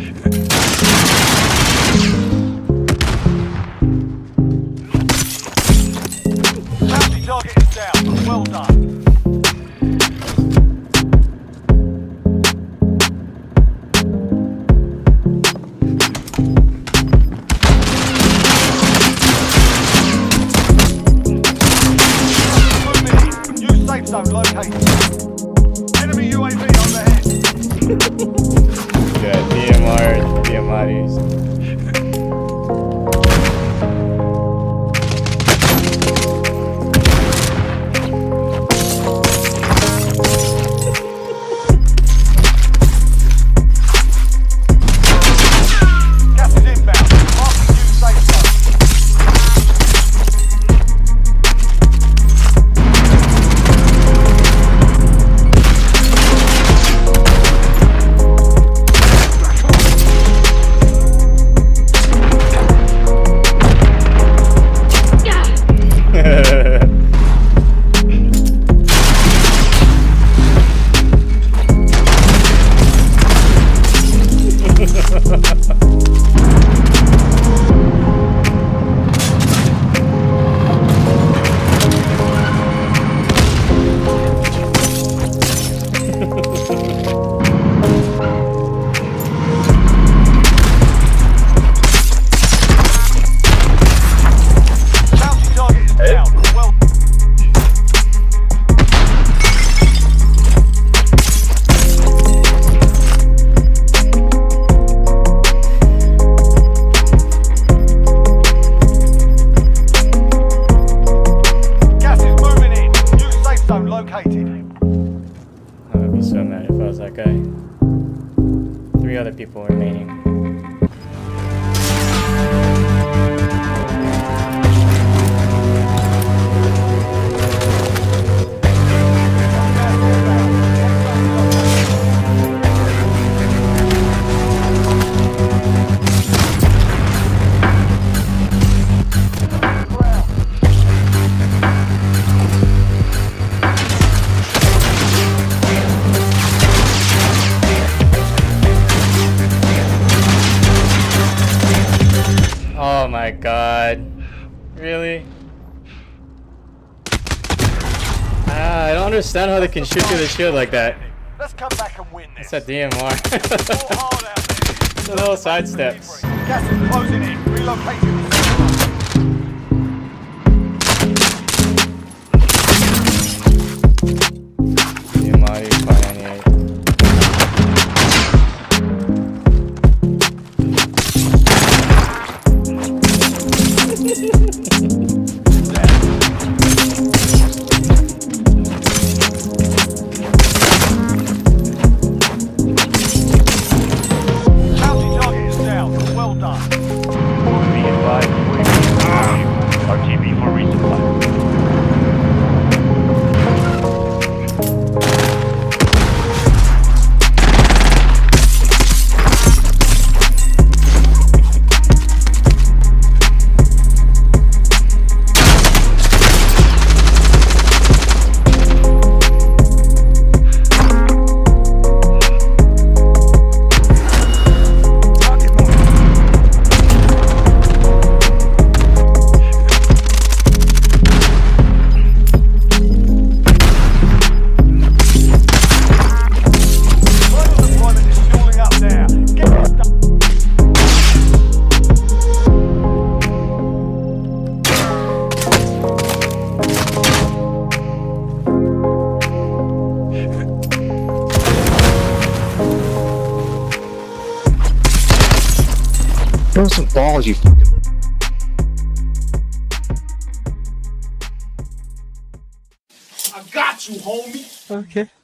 Bounty target is down. Well done. New safe zone located. Enemy UAV overhead. Yeah, DMR, DMRs. I'd be so mad if I was that guy. 3 other people remaining. Oh my god. Really? I don't understand how they can shoot through the shield like that. Let's come back and win this. It's a DMR. The little side steps. Gas is closing in. Relocating. DMR 598. Throw some balls, you fucking. I got you, homie. Okay.